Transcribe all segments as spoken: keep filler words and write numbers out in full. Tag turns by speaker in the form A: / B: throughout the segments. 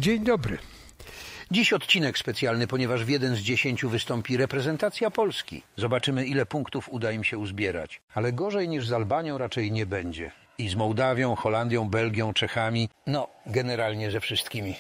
A: Dzień dobry.
B: Dziś odcinek specjalny, ponieważ w jeden z dziesięciu wystąpi reprezentacja Polski. Zobaczymy, ile punktów uda im się uzbierać. Ale gorzej niż z Albanią raczej nie będzie. I z Mołdawią, Holandią, Belgią, Czechami, no generalnie ze wszystkimi.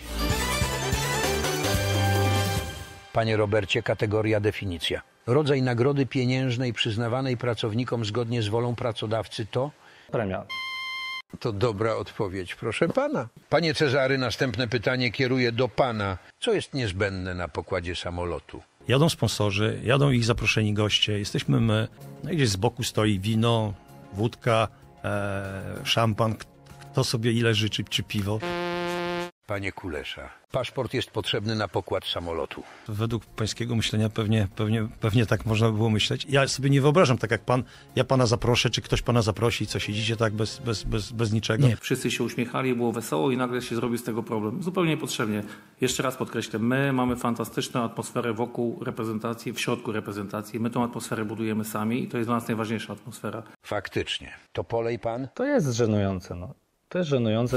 B: Panie Robercie, kategoria definicja. Rodzaj nagrody pieniężnej przyznawanej pracownikom zgodnie z wolą pracodawcy to?
C: Premia.
A: To dobra odpowiedź, proszę pana. Panie Cezary, następne pytanie kieruję do pana. Co jest niezbędne na pokładzie samolotu?
D: Jadą sponsorzy, jadą ich zaproszeni goście, jesteśmy my. No i gdzieś z boku stoi wino, wódka, e, szampan, kto sobie ile życzy, czy piwo.
B: Panie Kulesza, paszport jest potrzebny na pokład samolotu.
D: Według pańskiego myślenia pewnie, pewnie, pewnie tak można by było myśleć. Ja sobie nie wyobrażam, tak jak pan, ja pana zaproszę, czy ktoś pana zaprosi, co siedzicie tak bez, bez, bez, bez niczego.
C: Nie, wszyscy się uśmiechali, było wesoło i nagle się zrobił z tego problem. Zupełnie niepotrzebnie. Jeszcze raz podkreślę, my mamy fantastyczną atmosferę wokół reprezentacji, w środku reprezentacji. My tą atmosferę budujemy sami i to jest dla nas najważniejsza atmosfera.
B: Faktycznie. To polej pan?
C: To jest żenujące, no. To jest żenujące.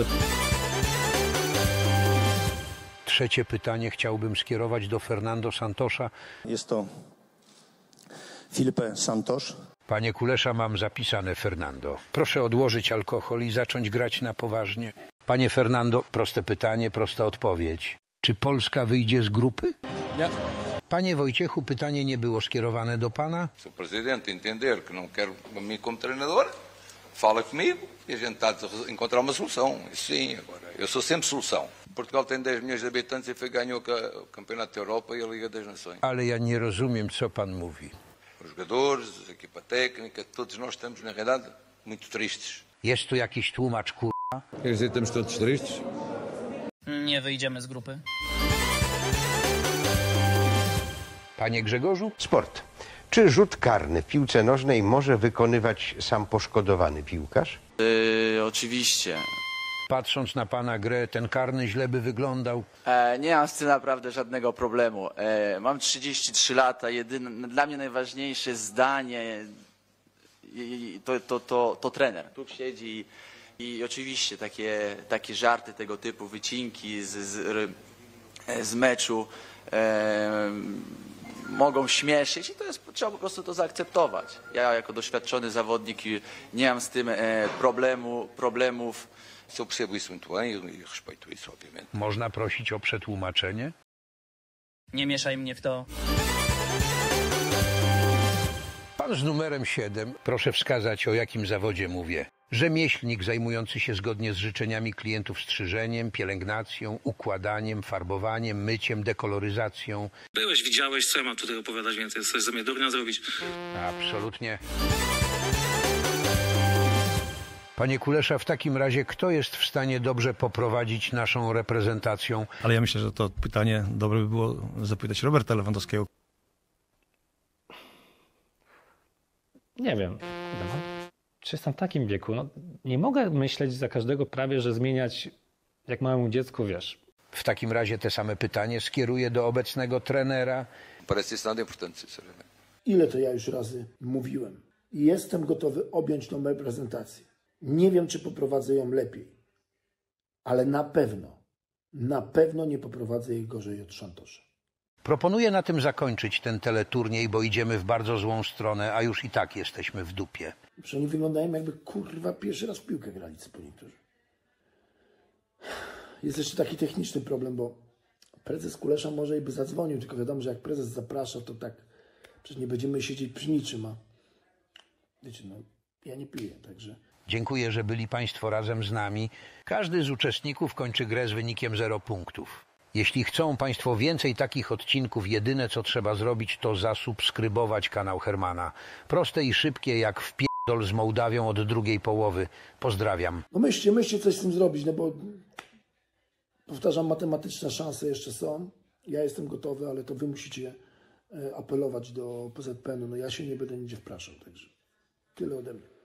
B: Trzecie pytanie chciałbym skierować do Fernando Santosza.
E: Jest to Filipe Santos.
B: Panie Kulesza, mam zapisane Fernando. Proszę odłożyć alkohol i zacząć grać na poważnie. Panie Fernando, proste pytanie, prosta odpowiedź. Czy Polska wyjdzie z grupy?
F: Nie.
B: Panie Wojciechu, pytanie nie było skierowane do pana?
G: Se o presidente entender que não quer mim como treinador, fala comigo e a gente está a encontrar uma solução. Isso sim, agora. Eu sou sempre solução. Portugal tem dez milhões de habitantes e foi ganhou o Campeonato da Europa e a Liga das Nações.
B: Ale ja nie rozumiem, co pan mówi.
G: Os jogadores, a equipa técnica, todos nós estamos, na realidade, muito tristes.
B: Jest tu jakiś tłumacz, kurwa?
F: Quer dizer, estamos todos tristes?
H: Nie wyjdziemy z grupy.
B: Panie Grzegorzu?
I: Sport. Czy rzut karny w piłce nożnej może wykonywać sam poszkodowany piłkarz?
J: Yy, oczywiście.
B: Patrząc na pana grę, ten karny źle by wyglądał.
J: E, nie mam z tym naprawdę żadnego problemu. E, mam trzydzieści trzy lata. Jedyne, dla mnie najważniejsze zdanie i, to, to, to, to trener. Tu siedzi i, i oczywiście takie, takie żarty tego typu, wycinki z, z, z meczu e, mogą śmieszyć i to jest, trzeba po prostu to zaakceptować. Ja jako doświadczony zawodnik nie mam z tym e, problemu, problemów.
G: Se eu percebo isso muito bem e respeito isso, obviamente.
B: Można prosić o przetłumaczenie?
H: Nie mieszaj mnie w to.
B: Pan z numerem siedem, proszę wskazać, o jakim zawodzie mówię. Rzemieślnik zajmujący się zgodnie z życzeniami klientów strzyżeniem, pielęgnacją, układaniem, farbowaniem, myciem, dekoloryzacją.
C: Byłeś, widziałeś, co ja mam tutaj opowiadać więcej? Coś ze mnie durnia zrobić?
B: Absolutnie. Panie Kulesza, w takim razie kto jest w stanie dobrze poprowadzić naszą reprezentacją?
D: Ale ja myślę, że to pytanie dobre by było zapytać Roberta Lewandowskiego.
C: Nie wiem. Czy jestem w takim wieku? No, nie mogę myśleć za każdego prawie, że zmieniać jak małemu dziecku, wiesz.
B: W takim razie te same pytanie skieruję do obecnego trenera.
G: Parece isso nada importante, sinceramente.
K: Ile to ja już razy mówiłem? Jestem gotowy objąć tą reprezentację. Nie wiem, czy poprowadzę ją lepiej, ale na pewno, na pewno nie poprowadzę jej gorzej od Santosza.
B: Proponuję na tym zakończyć ten teleturniej, bo idziemy w bardzo złą stronę, a już i tak jesteśmy w dupie.
K: Przecież oni wyglądają, jakby kurwa pierwszy raz w piłkę grali, co po niektórzy. Jest jeszcze taki techniczny problem, bo prezes Kulesza może i by zadzwonił, tylko wiadomo, że jak prezes zaprasza, to tak przecież nie będziemy siedzieć przy niczym, a wiecie, no ja nie piję, także...
B: Dziękuję, że byli państwo razem z nami. Każdy z uczestników kończy grę z wynikiem zero punktów. Jeśli chcą państwo więcej takich odcinków, jedyne co trzeba zrobić, to zasubskrybować kanał Hermana. Proste i szybkie jak wpierdol z Mołdawią od drugiej połowy. Pozdrawiam.
K: No myślcie, myślcie coś z tym zrobić, no bo powtarzam, matematyczne szanse jeszcze są. Ja jestem gotowy, ale to wy musicie apelować do P Z P N-u. No ja się nie będę nigdzie wpraszał, także tyle ode mnie.